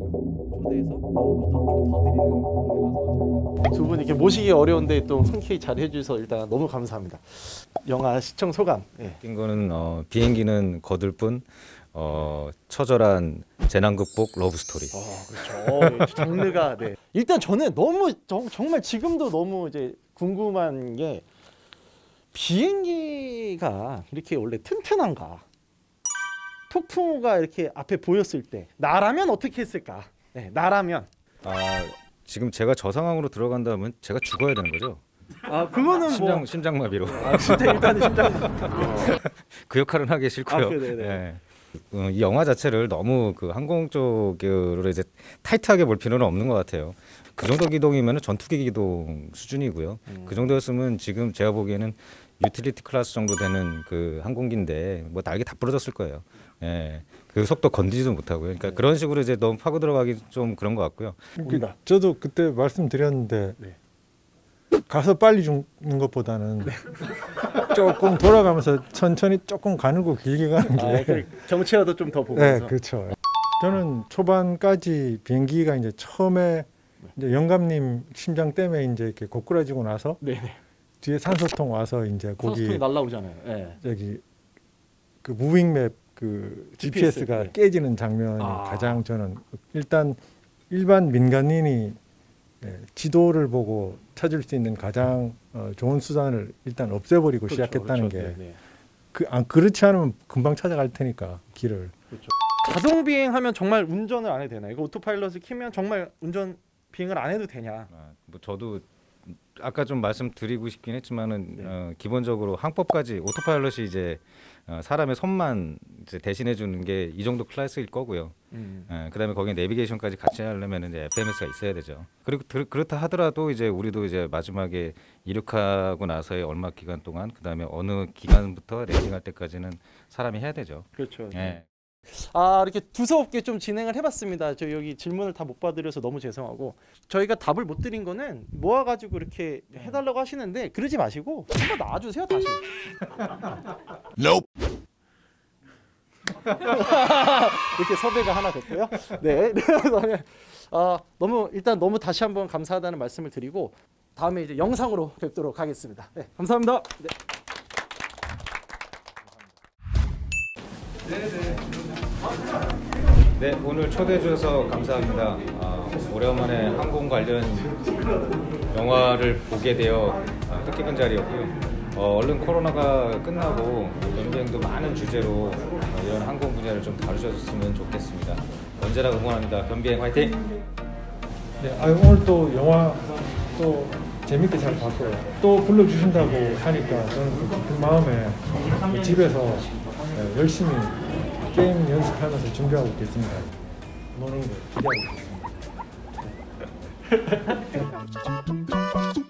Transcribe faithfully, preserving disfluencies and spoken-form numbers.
초대해서 먹을 거좀더 드리는 해가서 두 분 이렇게 모시기 어려운데 또 흔쾌히 잘 해주셔서 일단 너무 감사합니다. 영화 시청 소감. 네. 웃긴 거는 어, 비행기는 거들 뿐 어, 처절한 재난 극복 러브 스토리. 어, 그렇죠. 어, 장르가 네. 일단 저는 너무 저, 정말 지금도 너무 이제 궁금한 게 비행기가 이렇게 원래 튼튼한가? 폭풍우가 이렇게 앞에 보였을 때 나라면 어떻게 했을까? 네, 나라면. 아, 지금 제가 저 상황으로 들어간다면 제가 죽어야 되는 거죠? 아, 그거는 심장 뭐 심장마비로. 아, 진짜 일단은 심장. 그 역할은 하기 싫고요. 아, 네네. 예. 어, 이 영화 자체를 너무 그 항공 쪽으로 이제 타이트하게 볼 필요는 없는 것 같아요. 그 정도 기동이면 전투기 기동 수준이고요. 음. 그 정도였으면 지금 제가 보기에는 유틸리티 클래스 정도 되는 그 항공기인데 뭐 날개 다 부러졌을 거예요. 예, 그 속도 건드지도 못하고요. 그러니까 네. 그런 식으로 이제 너무 파고 들어가기 좀 그런 것 같고요. 그, 저도 그때 말씀드렸는데 네. 가서 빨리 죽는 것보다는 네. 조금 돌아가면서 천천히 조금 가늘고 길게 가는 게 아, 그 정체라도 좀 더 보면서. 네, 그렇죠. 저는 초반까지 비행기가 이제 처음에 이제 영감님 심장 때문에 이제 이렇게 고꾸라지고 나서 네네. 뒤에 산소통 와서 이제 거기 산소통이 날라오잖아요. 네. 저기 그 무빙맵 그 지피에스, 지피에스가 네. 깨지는 장면이 아. 가장 저는 일단 일반 민간인이 예, 지도를 보고 찾을 수 있는 가장 어, 좋은 수단을 일단 없애버리고 그렇죠, 시작했다는 그렇죠. 게 그, 아, 그렇지 않으면 금방 찾아갈 테니까 길을. 그렇죠. 자동 비행하면 정말 운전을 안 해도 되나? 이거 오토파일럿을 키면 정말 운전 비행을 안 해도 되냐? 아, 뭐 저도 아까 좀 말씀드리고 싶긴 했지만은 네. 어, 기본적으로 항법까지 오토파일럿이 이제 어, 사람의 손만 이제 대신해 주는 게 이 정도 클래스일 거고요. 음. 예, 그다음에 거기에 내비게이션까지 같이 하려면 이제 에프엠에스가 있어야 되죠. 그리고 들, 그렇다 하더라도 이제 우리도 이제 마지막에 이륙하고 나서의 얼마 기간 동안 그다음에 어느 기간부터 랜딩할 때까지는 사람이 해야 되죠. 그렇죠. 예. 아, 이렇게 두서없게 좀 진행을 해봤습니다. 저 여기 질문을 다 못 받으려서 너무 죄송하고 저희가 답을 못 드린 거는 모아가지고 이렇게 해달라고 하시는데 그러지 마시고 한번 나와주세요 다시. Nope. 이렇게 섭외가 하나 됐고요. 네. 아, 너무 일단 너무 다시 한번 감사하다는 말씀을 드리고 다음에 이제 영상으로 뵙도록 하겠습니다. 네, 감사합니다. 네. 네, 오늘 초대해 주셔서 감사합니다. 아, 오랜만에 항공 관련 영화를 보게 되어 아, 뜻깊은 자리였고요. 어, 얼른 코로나가 끝나고 연비행도 많은 주제로 어, 이런 항공 분야를 좀 다루셨으면 좋겠습니다. 언제나 응원합니다. 변비행 화이팅! 네, 아, 오늘 또 영화 또 재밌게 잘 봤고요. 또 불러주신다고 하니까 저는 그 깊은 마음에 집에서 네, 열심히 게임 연습하면서 준비하고 있겠습니다. 노는 거 기대하고 있습니다.